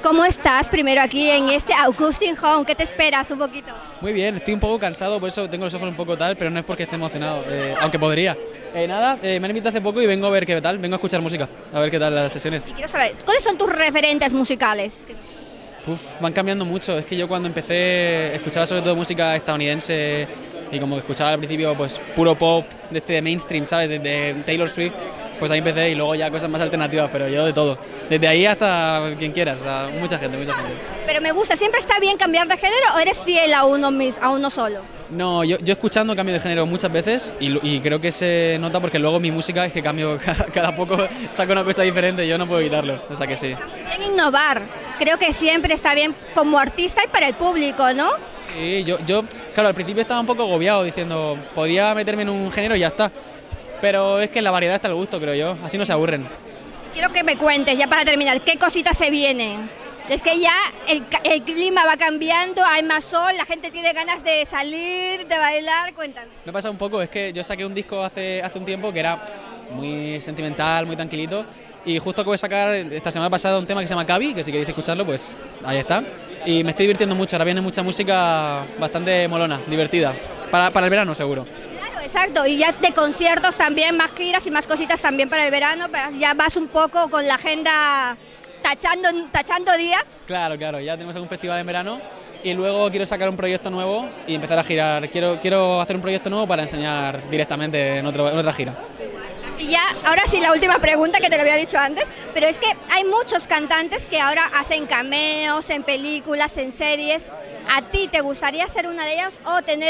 ¿Cómo estás primero aquí en este Acoustic Home? ¿Qué te esperas un poquito? Muy bien, estoy un poco cansado, por eso tengo los ojos un poco tal, pero no es porque esté emocionado, aunque podría. Nada, me han invitado hace poco y vengo a ver qué tal, vengo a escuchar música, a ver qué tal las sesiones. Y quiero saber, ¿cuáles son tus referentes musicales? Van cambiando mucho, es que yo cuando empecé escuchaba sobre todo música estadounidense y como que escuchaba al principio pues puro pop de este mainstream, ¿sabes? De Taylor Swift, pues ahí empecé y luego ya cosas más alternativas, pero yo de todo. Desde ahí hasta quien quieras, o sea, mucha gente, mucha gente. Pero me gusta, ¿siempre está bien cambiar de género o eres fiel a uno solo? No, yo escuchando cambio de género muchas veces y creo que se nota porque luego mi música es que cambio cada poco, saco una cosa diferente y yo no puedo evitarlo, o sea que sí. Bien innovar, creo que siempre está bien como artista y para el público, ¿no? Sí, claro, al principio estaba un poco agobiado diciendo, podría meterme en un género y ya está, pero es que en la variedad está el gusto, creo yo, así no se aburren. Quiero que me cuentes, ya para terminar, ¿qué cositas se vienen? Es que ya el clima va cambiando, hay más sol, la gente tiene ganas de salir, de bailar, cuéntame. Me pasa un poco, es que yo saqué un disco hace un tiempo que era muy sentimental, muy tranquilito, y justo acabo de sacar esta semana pasada un tema que se llama Cavi, que si queréis escucharlo, pues ahí está. Y me estoy divirtiendo mucho, ahora viene mucha música bastante molona, divertida, para el verano seguro. Claro, exacto, y ya de conciertos también, más giras y más cositas también para el verano, ya vas un poco con la agenda tachando días. Claro, ya tenemos algún festival en verano y luego quiero sacar un proyecto nuevo y empezar a girar. Quiero hacer un proyecto nuevo para enseñar directamente en otra gira. Y ya, ahora sí, la última pregunta que te lo había dicho antes, pero es que hay muchos cantantes que ahora hacen cameos en películas, en series. ¿A ti te gustaría ser una de ellas o tener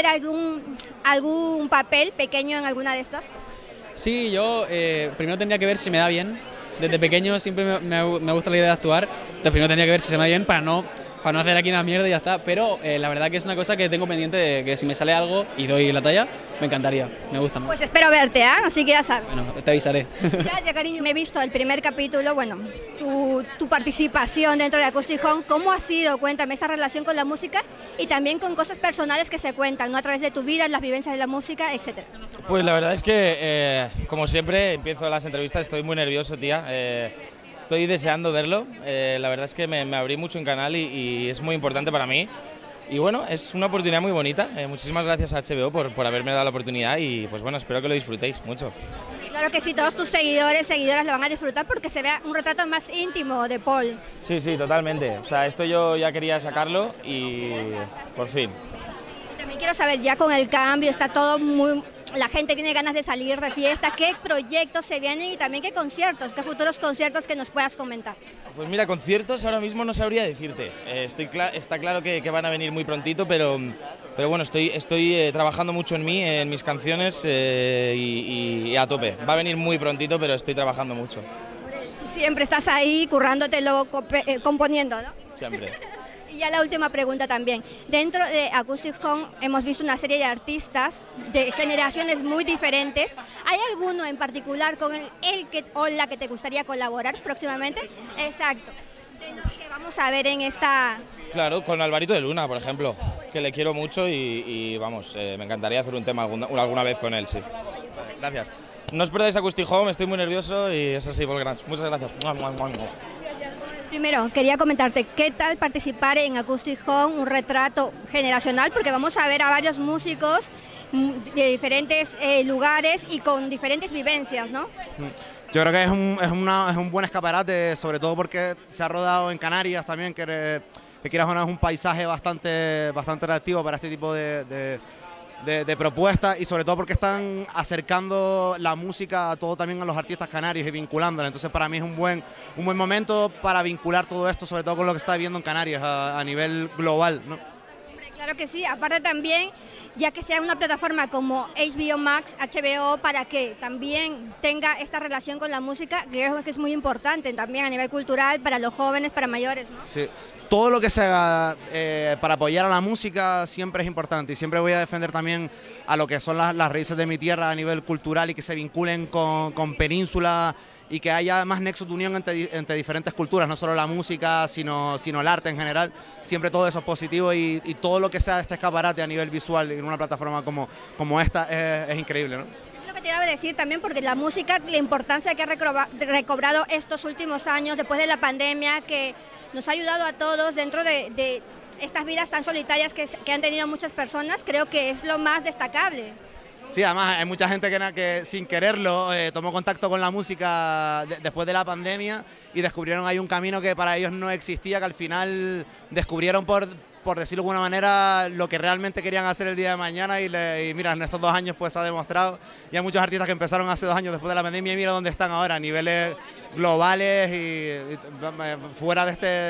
algún papel pequeño en alguna de estas? Sí, yo primero tendría que ver si me da bien. Desde pequeño siempre me gusta la idea de actuar, entonces primero tendría que ver si se me da bien para no hacer aquí una mierda y ya está, pero la verdad que es una cosa que tengo pendiente de que si me sale algo y doy la talla, me encantaría, me gusta. Pues espero verte, así que ya sabes. Bueno, te avisaré. Gracias, cariño. Me he visto el primer capítulo, bueno, tu participación dentro de Acoustic Home, ¿cómo ha sido? Cuéntame esa relación con la música y también con cosas personales que se cuentan, ¿no? A través de tu vida, las vivencias de la música, etcétera. Pues la verdad es que, como siempre, empiezo las entrevistas, estoy muy nervioso, tía. Estoy deseando verlo, la verdad es que me abrí mucho en canal y es muy importante para mí. Y bueno, es una oportunidad muy bonita, muchísimas gracias a HBO por haberme dado la oportunidad y pues bueno, espero que lo disfrutéis mucho. Claro que sí, todos tus seguidoras lo van a disfrutar porque se vea un retrato más íntimo de Paul. Sí, totalmente, o sea, esto yo ya quería sacarlo y por fin. Y también quiero saber, ya con el cambio, está todo muy... La gente tiene ganas de salir de fiesta, ¿qué proyectos se vienen y también qué conciertos, qué futuros conciertos que nos puedas comentar? Pues mira, conciertos ahora mismo no sabría decirte, está claro que van a venir muy prontito, pero bueno, estoy trabajando mucho en mí, en mis canciones y a tope. Va a venir muy prontito, pero estoy trabajando mucho. Tú siempre estás ahí currándotelo, componiendo, ¿no? Siempre. Y ya la última pregunta también. Dentro de Acoustic Home hemos visto una serie de artistas de generaciones muy diferentes. ¿Hay alguno en particular con el que o la que te gustaría colaborar próximamente? Exacto. De los que vamos a ver en esta... Claro, con Alvarito de Luna, por ejemplo, que le quiero mucho y vamos, me encantaría hacer un tema alguna vez con él, sí. Gracias. No os perdáis Acoustic Home, estoy muy nervioso y es así, Volgrans. Muchas gracias. Primero, quería comentarte, ¿qué tal participar en Acoustic Home, un retrato generacional? Porque vamos a ver a varios músicos de diferentes lugares y con diferentes vivencias, ¿no? Yo creo que es un buen escaparate, sobre todo porque se ha rodado en Canarias también, que quieras o no es un paisaje bastante atractivo para este tipo de propuestas y sobre todo porque están acercando la música a todo también a los artistas canarios y vinculándola. Entonces para mí es un buen momento para vincular todo esto, sobre todo con lo que está viviendo en Canarias a nivel global, ¿no? Claro que sí, aparte también, ya que sea una plataforma como HBO Max, HBO, para que también tenga esta relación con la música, creo que es muy importante también a nivel cultural, para los jóvenes, para mayores, ¿no? Sí, todo lo que se haga para apoyar a la música siempre es importante y siempre voy a defender también a lo que son las raíces de mi tierra a nivel cultural y que se vinculen con Península y que haya más nexos de unión entre diferentes culturas, no solo la música, sino el arte en general. Siempre todo eso es positivo y todo lo que sea este escaparate a nivel visual en una plataforma como esta es increíble, ¿no? Es lo que te iba a decir también, porque la música, la importancia que ha recobrado estos últimos años, después de la pandemia, que nos ha ayudado a todos dentro de estas vidas tan solitarias que han tenido muchas personas. Creo que es lo más destacable. Sí, además hay mucha gente que sin quererlo tomó contacto con la música después de la pandemia y descubrieron ahí un camino que para ellos no existía, que al final descubrieron por decirlo de alguna manera, lo que realmente querían hacer el día de mañana y mira, en estos 2 años pues se ha demostrado. Y hay muchos artistas que empezaron hace 2 años después de la pandemia y mira dónde están ahora, a niveles globales y fuera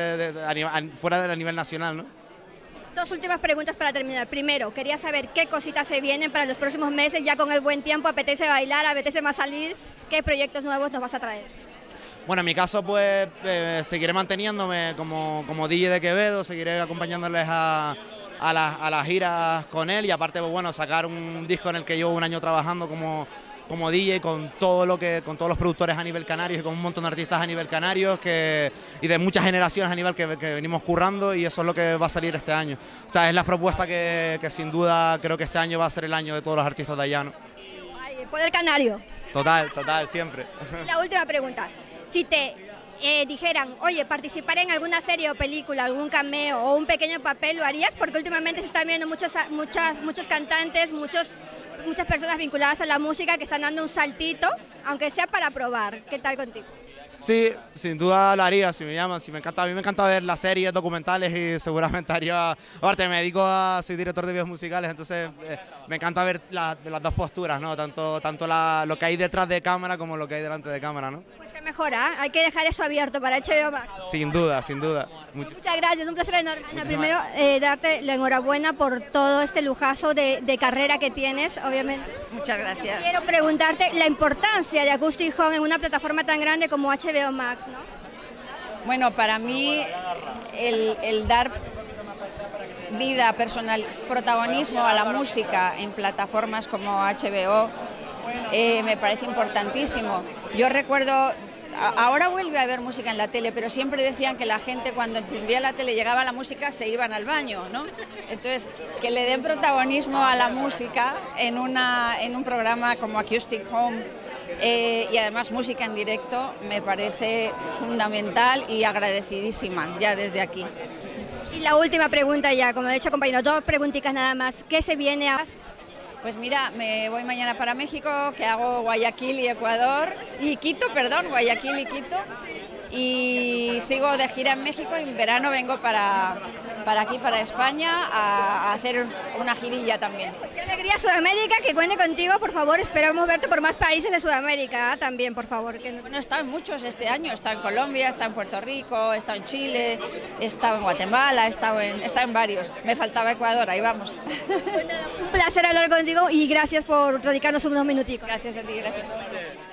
del nivel nacional, ¿no? 2 últimas preguntas para terminar. Primero, quería saber qué cositas se vienen para los próximos meses, ya con el buen tiempo, apetece bailar, apetece más salir, ¿qué proyectos nuevos nos vas a traer? Bueno, en mi caso pues seguiré manteniéndome como DJ de Quevedo, seguiré acompañándoles a las giras con él y aparte pues bueno, sacar un disco en el que llevo 1 año trabajando como DJ con todos los productores a nivel canario y con un montón de artistas a nivel canario y de muchas generaciones a nivel que venimos currando y eso es lo que va a salir este año. O sea, es la propuesta que sin duda creo que este año va a ser el año de todos los artistas de allá, ¿no? Ay, el poder canario. Total, siempre. Y la última pregunta. Si te dijeran, oye, participar en alguna serie o película, algún cameo o un pequeño papel, ¿lo harías? Porque últimamente se están viendo muchos cantantes, muchas personas vinculadas a la música que están dando un saltito, aunque sea para probar. ¿Qué tal contigo? Sí, sin duda lo haría, si me llaman, a mí me encanta ver las series, documentales y seguramente haría, aparte soy director de videos musicales, entonces me encanta ver las 2 posturas, ¿no? Tanto lo que hay detrás de cámara como lo que hay delante de cámara, ¿no? Pues que mejora, hay que dejar eso abierto para HBO Max. Sin duda. Muchas gracias, un placer enorme. Ana, primero, darte la enhorabuena por todo este lujazo de carrera que tienes, obviamente. Muchas gracias. Quiero preguntarte la importancia de Acoustic Home en una plataforma tan grande como HBO Max, ¿no? Bueno, para mí el dar vida personal, protagonismo a la música en plataformas como HBO me parece importantísimo. Yo recuerdo, ahora vuelve a haber música en la tele, pero siempre decían que la gente cuando encendía la tele llegaba la música se iban al baño, ¿no? Entonces, que le den protagonismo a la música en un programa como Acoustic Home y además música en directo me parece fundamental y agradecidísima ya desde aquí. Y la última pregunta ya, como he dicho compañero, 2 preguntitas nada más. ¿Qué se viene a...? Pues mira, me voy mañana para México, que hago Guayaquil y Ecuador, Guayaquil y Quito, y sigo de gira en México y en verano vengo para aquí, para España, a hacer una girilla también. Pues qué alegría Sudamérica, que cuente contigo, por favor, esperamos verte por más países de Sudamérica también, por favor. Sí, bueno, he estado en muchos este año, he estado en Colombia, he estado en Puerto Rico, he estado en Chile, he estado en Guatemala, he estado en varios, me faltaba Ecuador, ahí vamos. Un placer hablar contigo y gracias por dedicarnos unos minuticos. Gracias a ti, gracias.